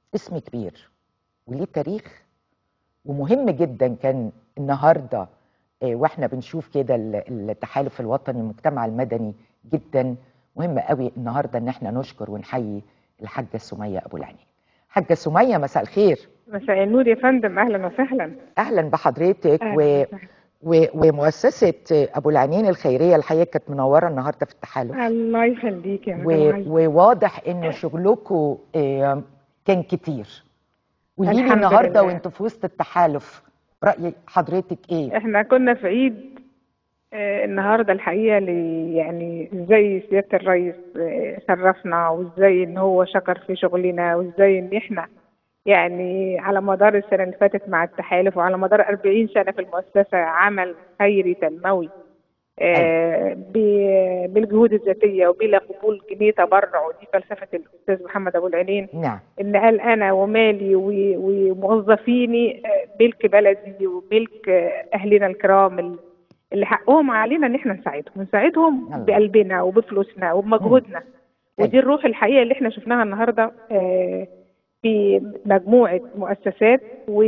اسم كبير وليه تاريخ ومهم جدا. كان النهارده واحنا بنشوف كده التحالف الوطني المجتمع المدني جدا مهم قوي النهارده ان احنا نشكر ونحيي الحاجه سميه ابو العينين. حاجه سميه مساء الخير. مساء النور يا فندم، اهلا وسهلا. اهلا بحضرتك اهلا وسهلا. ومؤسسه ابو العينين الخيريه الحقيقه كانت منوره النهارده في التحالف. الله يخليك يا مدام. وواضح انه شغلكم كان كتير. قولي لي الحمد النهارده لله. وانتوا في وسط التحالف رأي حضرتك ايه؟ احنا كنا في عيد النهارده الحقيقه يعني ازاي سياده الرئيس شرفنا، وازاي ان هو شكر في شغلنا، وازاي ان احنا يعني على مدار السنه اللي فاتت مع التحالف وعلى مدار 40 سنه في المؤسسه عمل خيري تنموي بالجهود الذاتيه وبلا قبول جنيه تبرع، ودي فلسفه الاستاذ محمد ابو العينين. نعم. ان قال انا ومالي وموظفيني ملك بلدي وملك اهلنا الكرام اللي حقهم علينا ان احنا نساعدهم بقلبنا وبفلوسنا وبمجهودنا. ودي الروح الحقيقه اللي احنا شفناها النهارده في مجموعه مؤسسات،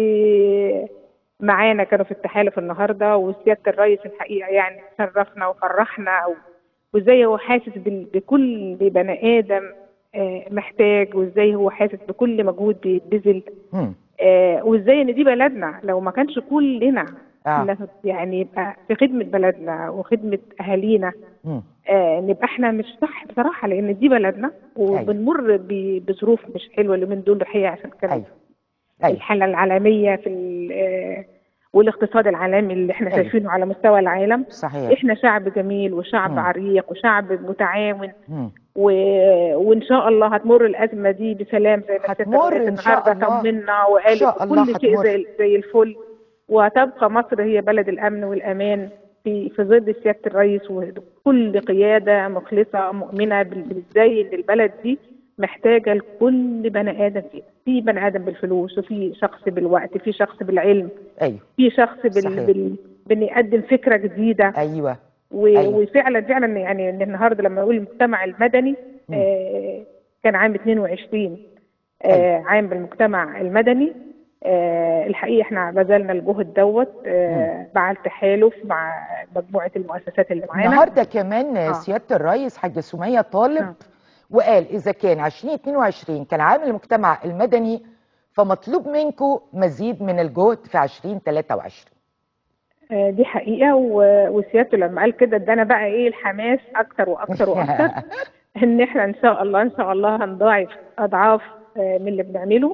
ومعانا كانوا في التحالف النهارده، وسياده الرئيس الحقيقه يعني شرفنا وفرحنا، وازاي هو حاسس بكل بني ادم محتاج، وازاي هو حاسس بكل مجهود بيتبذل، وازاي ان دي بلدنا. لو ما كانش كلنا يعني يبقى في خدمه بلدنا وخدمه اهالينا، نبقى احنا مش صح بصراحه، لان دي بلدنا وبنمر بظروف مش حلوه اليومين دول الحقيقه، عشان كانت الحاله العالميه في والاقتصاد العالمي اللي احنا شايفينه على مستوى العالم. صحيح. احنا شعب جميل وشعب عريق وشعب متعاون، وان شاء الله هتمر الازمه دي بسلام، زي ما هتمر ان شاء الله. طمنا وقالت كل شيء زي الفل، وهتبقى مصر هي بلد الامن والامان في ظل سياده الرئيس وكل قياده مخلصه مؤمنه ازاي ان البلد دي محتاجه لكل بني ادم فيها، في بني ادم بالفلوس، وفي شخص بالوقت، في شخص بالعلم، في شخص بنقدم فكره جديده. وفعلا يعني ان النهارده لما نقول المجتمع المدني كان عام 22 عام بالمجتمع المدني. الحقيقه احنا بذلنا الجهد دوت مع التحالف مع مجموعه المؤسسات اللي معانا. النهارده كمان سياده الرئيس حاجه سميه طالب وقال اذا كان 2022 كان عام المجتمع المدني فمطلوب منكم مزيد من الجهد في 2023. دي حقيقه، وسيادته لما قال كده ادانا بقى ايه الحماس اكتر واكتر واكتر ان احنا ان شاء الله هنضاعف اضعاف من اللي بنعمله،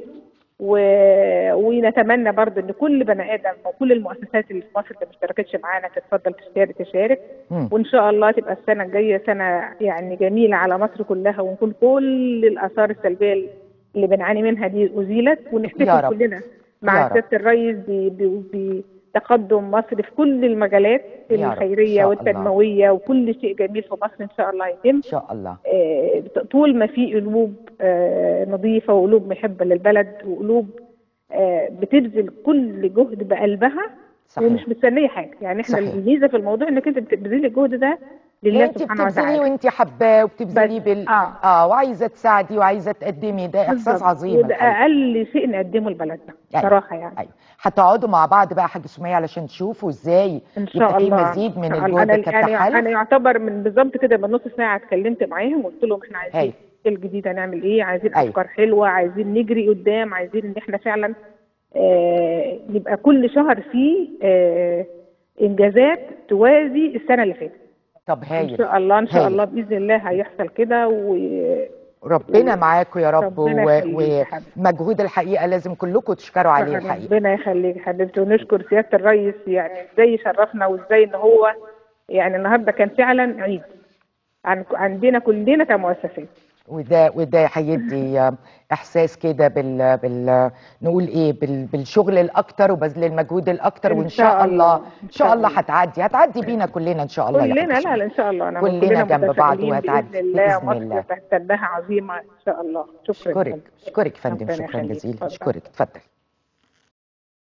ونتمنى برضه ان كل بني ادم وكل المؤسسات اللي في مصر اللي ما اشتركتش معانا تتفضل تشارك، وان شاء الله تبقى السنه الجايه سنه يعني جميله على مصر كلها، ونكون كل الاثار السلبيه اللي بنعاني منها دي ازيلت، ونحتفل كلنا مع سياده الرئيس بتقدم مصر في كل المجالات الخيريه والتنمويه، وكل شيء جميل في مصر ان شاء الله يتم. ان شاء الله. طول ما في قلوب نظيفه وقلوب محبه للبلد وقلوب بتبذل كل جهد بقلبها. صحيح. ومش مستنيه حاجه، يعني احنا الميزه في الموضوع انك انت بتبذلي الجهد ده لله سبحانه وتعالى. انت بتبذلي وانت حباه وبتبذلي وعايزه تساعدي وعايزه تقدمي، ده احساس عظيم. وده اقل شيء نقدمه لبلدنا بصراحه يعني. ايوه. هتقعدوا مع بعض بقى حاجه سميه علشان تشوفوا ازاي ان شاء الله في مزيد من الجهد كالتحالف. انا يعتبر من بالظبط كده من نص ساعه اتكلمت معاهم وقلت لهم احنا عايزين الجديد هنعمل ايه، عايزين افكار حلوه، عايزين نجري قدام، عايزين ان احنا فعلا يبقى كل شهر فيه انجازات توازي السنه اللي فاتت. طب هايل. ان شاء الله باذن الله هيحصل كده، ربنا معاكم يا رب. ومجهود الحقيقه لازم كلكم تشكروا عليه الحقيقه. ربنا يخليك حبيبتي، ونشكر سياده الرئيس يعني ازاي شرفنا، وازاي ان هو يعني النهارده كان فعلا عيد عندنا كلنا كمؤسسات. وده هيدي احساس كده نقول ايه بالشغل الاكتر وبذل المجهود الاكتر، وان شاء الله هتعدي بينا كلنا ان شاء الله. كلنا لا ان شاء الله كلنا جنب بعض وهتعدي باذن الله. مصر تنبها عظيمه ان شاء الله. اشكرك فندم، شكرا جزيلا. اشكرك، اتفضل.